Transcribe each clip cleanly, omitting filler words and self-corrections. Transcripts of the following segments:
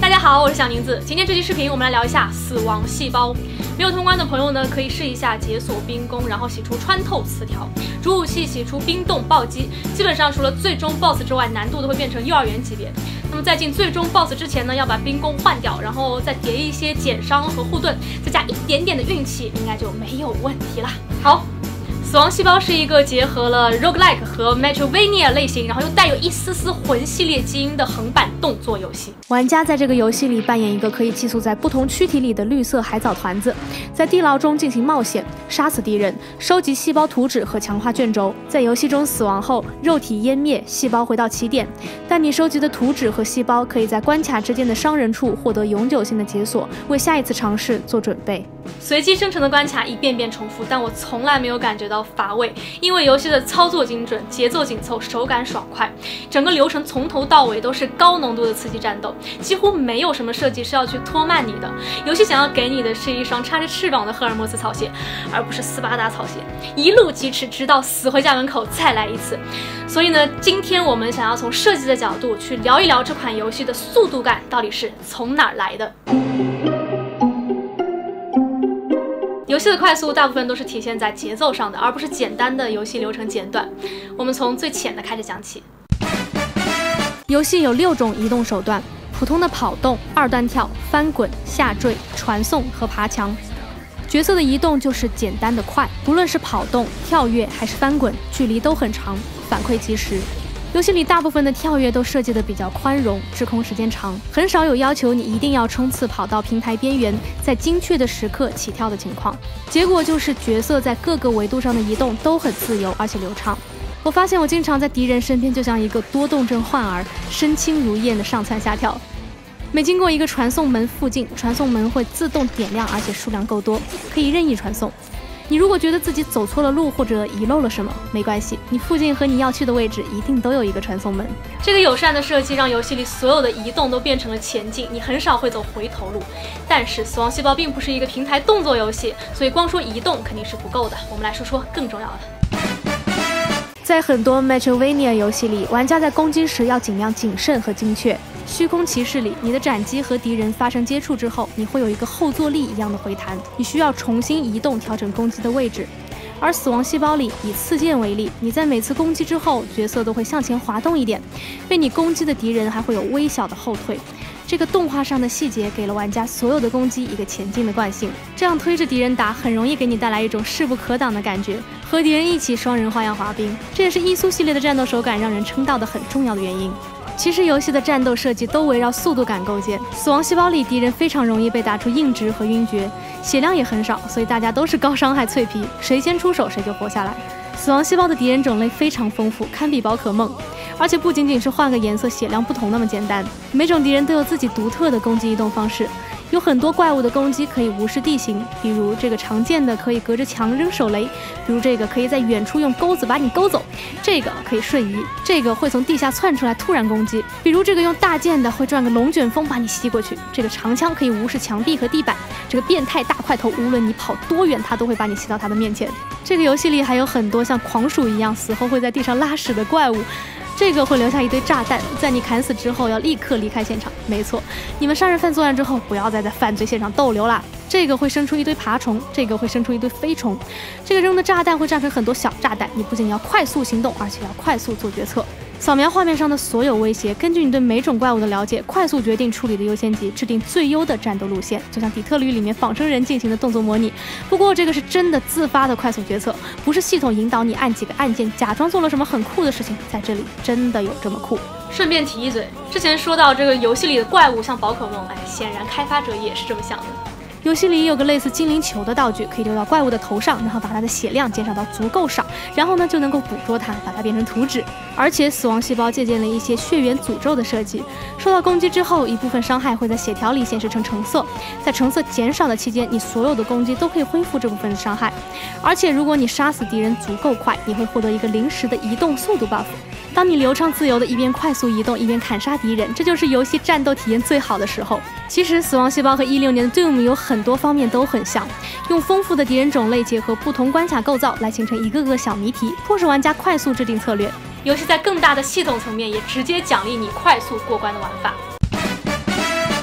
大家好，我是小宁子。今天这期视频我们来聊一下死亡细胞。没有通关的朋友呢，可以试一下解锁冰宫，然后洗出穿透词条，主武器洗出冰冻暴击。基本上除了最终 BOSS 之外，难度都会变成幼儿园级别。那么在进最终 BOSS 之前呢，要把冰宫换掉，然后再叠一些减伤和护盾，再加一点点的运气，应该就没有问题了。好。死亡细胞是一个结合了 roguelike 和 Metroidvania 类型，然后又带有一丝丝魂系列基因的横版动作游戏。 玩家在这个游戏里扮演一个可以寄宿在不同躯体里的绿色海藻团子，在地牢中进行冒险，杀死敌人，收集细胞图纸和强化卷轴。在游戏中死亡后，肉体湮灭，细胞回到起点，但你收集的图纸和细胞可以在关卡之间的伤人处获得永久性的解锁，为下一次尝试做准备。 随机生成的关卡一遍遍重复，但我从来没有感觉到乏味，因为游戏的操作精准，节奏紧凑，手感爽快，整个流程从头到尾都是高浓度的刺激战斗，几乎没有什么设计是要去拖慢你的。游戏想要给你的是一双插着翅膀的赫尔墨斯草鞋，而不是斯巴达草鞋，一路疾驰直到死回家门口再来一次。所以呢，今天我们想要从设计的角度去聊一聊这款游戏的速度感到底是从哪儿来的。游戏的快速大部分都是体现在节奏上的，而不是简单的游戏流程简短。我们从最浅的开始讲起。 游戏有6种移动手段：普通的跑动、二段跳、翻滚、下坠、传送和爬墙。角色的移动就是简单的快，不论是跑动、跳跃还是翻滚，距离都很长，反馈及时。游戏里大部分的跳跃都设计得比较宽容，滞空时间长，很少有要求你一定要冲刺跑到平台边缘，在精确的时刻起跳的情况。结果就是角色在各个维度上的移动都很自由而且流畅。我发现我经常在敌人身边就像一个多动症患儿，身轻如燕的上蹿下跳。每经过一个传送门附近，传送门会自动点亮，而且数量够多，可以任意传送。你如果觉得自己走错了路或者遗漏了什么，没关系，你附近和你要去的位置一定都有一个传送门。 这个友善的设计让游戏里所有的移动都变成了前进，你很少会走回头路。但是死亡细胞并不是一个平台动作游戏，所以光说移动肯定是不够的。我们来说说更重要的。 在很多 Metroidvania 游戏里，玩家在攻击时要尽量谨慎和精确。虚空骑士里，你的斩击和敌人发生接触之后，你会有一个后坐力一样的回弹，你需要重新移动调整攻击的位置。而死亡细胞里，以刺剑为例，你在每次攻击之后，角色都会向前滑动一点，被你攻击的敌人还会有微小的后退。这个动画上的细节给了玩家所有的攻击一个前进的惯性，这样推着敌人打很容易给你带来一种势不可挡的感觉，和敌人一起双人花样滑冰，这也是伊苏系列的战斗手感让人称道的很重要的原因。其实游戏的战斗设计都围绕速度感构建，死亡细胞里敌人非常容易被打出硬直和晕厥，血量也很少，所以大家都是高伤害脆皮，谁先出手谁就活下来。死亡细胞的敌人种类非常丰富，堪比宝可梦，而且不仅仅是换个颜色血量不同那么简单，每种敌人都有自己独特的攻击移动方式。有很多怪物的攻击可以无视地形，比如这个常见的可以隔着墙扔手雷，比如这个可以在远处用钩子把你勾走，这个可以瞬移，这个会从地下窜出来突然攻击，比如这个用大剑的会转个龙卷风把你吸过去，这个长枪可以无视墙壁和地板，这个变态大块头无论你跑多远它都会把你吸到它的面前。这个游戏里还有很多像狂鼠一样死后会在地上拉屎的怪物，这个会留下一堆炸弹，在你砍死之后要立刻离开现场。没错，你们杀人犯作案之后不要再在犯罪现场逗留啦。这个会生出一堆爬虫，这个会生出一堆飞虫，这个扔的炸弹会炸成很多小炸弹，你不仅要快速行动，而且要快速做决策。扫描画面上的所有威胁，根据你对每种怪物的了解，快速决定处理的优先级，制定最优的战斗路线，就像底特律里面仿生人进行的动作模拟。不过这个是真的自发的快速决策，不是系统引导你按几个按键，假装做了什么很酷的事情，在这里真的有这么酷。 顺便提一嘴，之前说到这个游戏里的怪物像宝可梦，显然开发者也是这么想的。 游戏里有个类似精灵球的道具，可以丢到怪物的头上，然后把它的血量减少到足够少，然后呢就能够捕捉它，把它变成图纸。而且死亡细胞借鉴了一些血缘诅咒的设计，受到攻击之后，一部分伤害会在血条里显示成橙色，在橙色减少的期间，你所有的攻击都可以恢复这部分的伤害。而且如果你杀死敌人足够快，你会获得一个临时的移动速度 buff。当你流畅自由的一边快速移动一边砍杀敌人，这就是游戏战斗体验最好的时候。其实死亡细胞和16年的 Doom 有很多方面都很像，用丰富的敌人种类结合不同关卡构造来形成一个个小谜题，迫使玩家快速制定策略。 游戏在更大的系统层面也直接奖励你快速过关的玩法。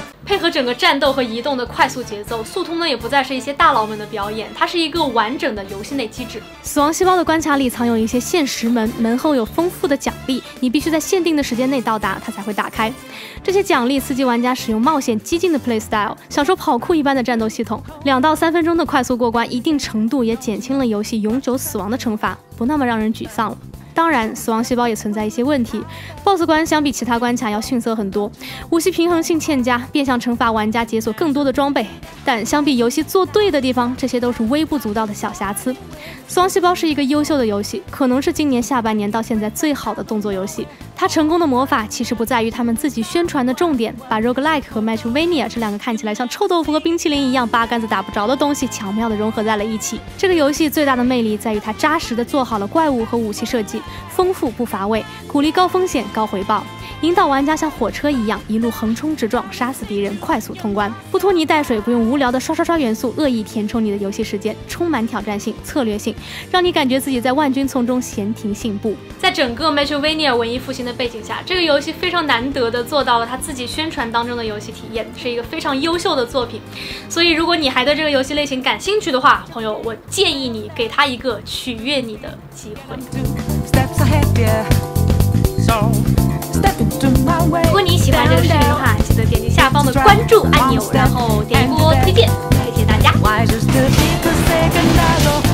合整个战斗和移动的快速节奏，速通呢也不再是一些大佬们的表演，它是一个完整的游戏内机制。 死亡细胞的关卡里藏有一些限时门，门后有丰富的奖励，你必须在限定的时间内到达，它才会打开。这些奖励刺激玩家使用冒险激进的 playstyle， 享受跑酷一般的战斗系统。2到3分钟的快速过关，一定程度也减轻了游戏永久死亡的惩罚，不那么让人沮丧了。当然，死亡细胞也存在一些问题。BOSS 关相比其他关卡要逊色很多，武器平衡性欠佳，变相惩罚玩家解锁更多的装备。但相比游戏做对的地方，这些都是微不足道的小瑕疵。死亡细胞是一个优秀的游戏，可能是今年下半年到现在最好的动作游戏。它成功的魔法其实不在于他们自己宣传的重点，把 roguelike 和 Metroidvania 这2个看起来像臭豆腐和冰淇淋一样八竿子打不着的东西巧妙地融合在了一起。这个游戏最大的魅力在于它扎实地做好了怪物和武器设计，丰富不乏味，鼓励高风险高回报，引导玩家像火车一样一路横冲直撞，杀死敌人，快速通关，不拖泥带水，不用无聊的刷元素恶意填充你的游戏时间，充满挑战性、策略性，让你感觉自己在万军丛中闲庭信步。 在整个 Metroidvania 文艺复兴的背景下，这个游戏非常难得的做到了他自己宣传当中的游戏体验，是一个非常优秀的作品。所以如果你还对这个游戏类型感兴趣的话，朋友，我建议你给他一个取悦你的机会。如果你喜欢这个视频的话，记得点击下方的关注按钮，然后点一波推荐，谢谢大家。